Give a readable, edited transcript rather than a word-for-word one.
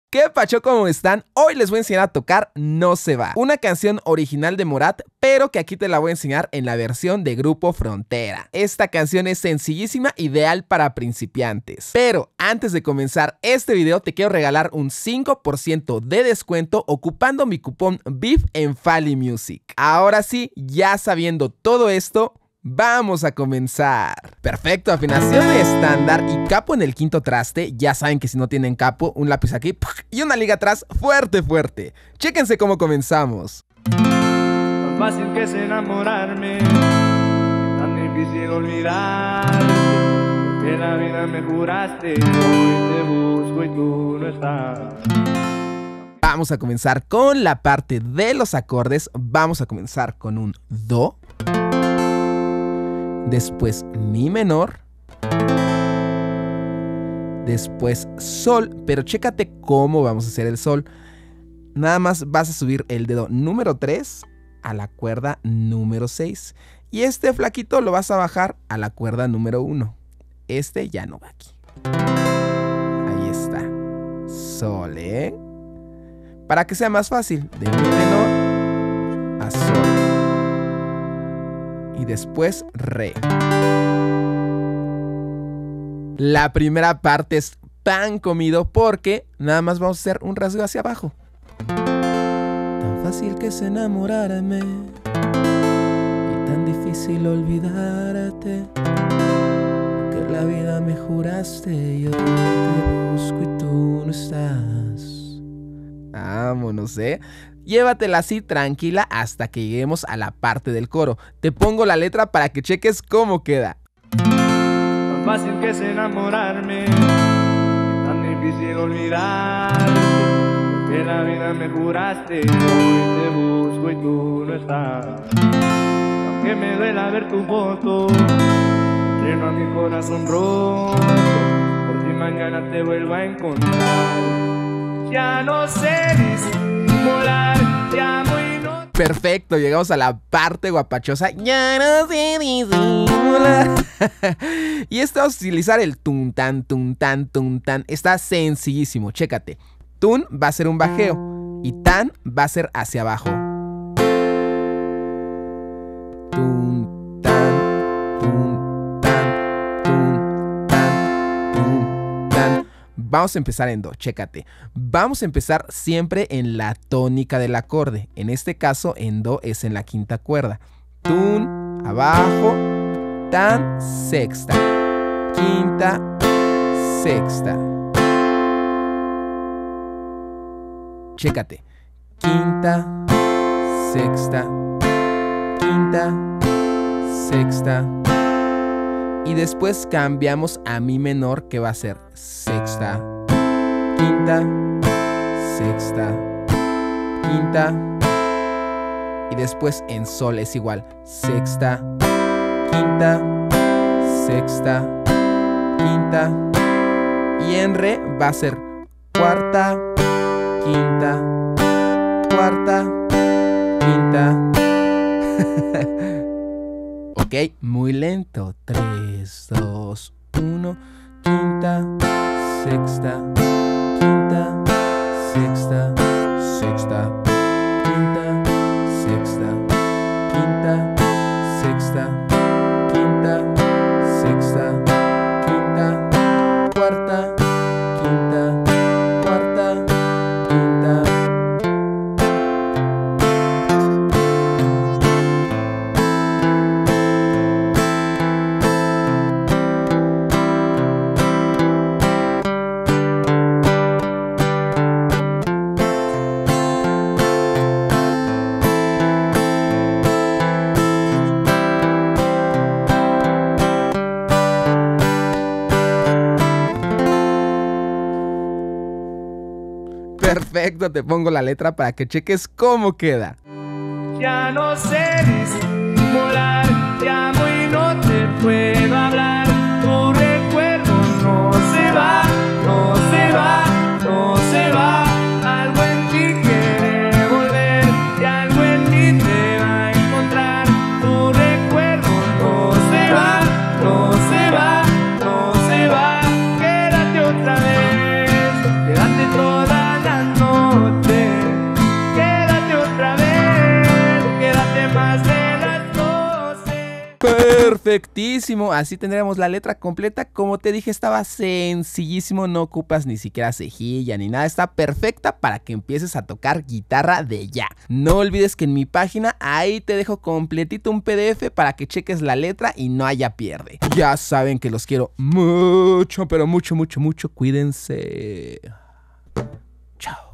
¿Qué pacho? ¿Cómo están? Hoy les voy a enseñar a tocar No Se Va, una canción original de Morat, pero que aquí te la voy a enseñar en la versión de Grupo Frontera. Esta canción es sencillísima, ideal para principiantes. Pero antes de comenzar este video te quiero regalar un 5% de descuento ocupando mi cupón BIF en Fali Music. Ahora sí, ya sabiendo todo esto, vamos a comenzar. Perfecto, afinación estándar y capo en el quinto traste. Ya saben que si no tienen capo, un lápiz aquí y una liga atrás fuerte, fuerte. Chéquense cómo comenzamos. Tan fácil que es enamorarme, tan difícil olvidar, que la vida me juraste, hoy te busco y tú no estás. Vamos a comenzar con la parte de los acordes. Vamos a comenzar con un Do. Después Mi menor, después Sol, pero chécate cómo vamos a hacer el Sol. Nada más vas a subir el dedo número 3 a la cuerda número 6 y este flaquito lo vas a bajar a la cuerda número 1. Este ya no va aquí. Ahí está. Sol, para que sea más fácil, de Mi menor a Sol. Y después Re. La primera parte es pan comido porque nada más vamos a hacer un rasgo hacia abajo. Tan fácil que es enamorarme y tan difícil olvidarte, que la vida me juraste y hoy te busco y tú no estás. Vámonos, Llévatela así tranquila hasta que lleguemos a la parte del coro. Te pongo la letra para que cheques cómo queda. Tan fácil que es enamorarme, tan difícil olvidar, que la vida me juraste, hoy te busco y tú no estás. Aunque me duela ver tu foto, lleno a mi corazón roto, por si mañana te vuelvo a encontrar. Ya no sé disimular, te amo y no... Perfecto, llegamos a la parte guapachosa. Ya no sé disimular. Y esto vamos a utilizar el tun tan, tun tan, tun tan. Está sencillísimo, chécate. Tun va a ser un bajeo y tan va a ser hacia abajo. Tun tan, tun tan, tun tan, tun tan. Vamos a empezar en Do, chécate. Vamos a empezar siempre en la tónica del acorde. En este caso, en Do es en la quinta cuerda. Tun, abajo, tan, sexta, quinta, sexta. Chécate. Quinta, sexta, quinta, sexta. Y después cambiamos a Mi menor, que va a ser sexta, quinta, sexta, quinta. Y después en Sol es igual. Sexta, quinta, sexta, quinta. Y en Re va a ser cuarta, quinta, cuarta, quinta. Ok, muy lento. 3, 2, 1. Quinta, sexta, quinta, sexta, sexta, quinta, sexta, quinta, sexta, quinta, sexta, quinta, cuarta, quinta, cuarta, quinta. Perfecto, te pongo la letra para que cheques cómo queda. Ya no sé disimular, te amo y no te puedo hablar. Tu recuerdo no se va, no se va, no se va. Algo en ti quiere volver y algo en ti te va a encontrar. Tu recuerdo no se va, no se va, no se va. Quédate otra vez, quédate toda la Perfectísimo, así tendremos la letra completa. Como te dije, estaba sencillísimo, no ocupas ni siquiera cejilla ni nada, está perfecta para que empieces a tocar guitarra de ya. No olvides que en mi página ahí te dejo completito un PDF para que cheques la letra y no haya pierde. Ya saben que los quiero mucho, pero mucho, mucho, mucho. Cuídense. Chao.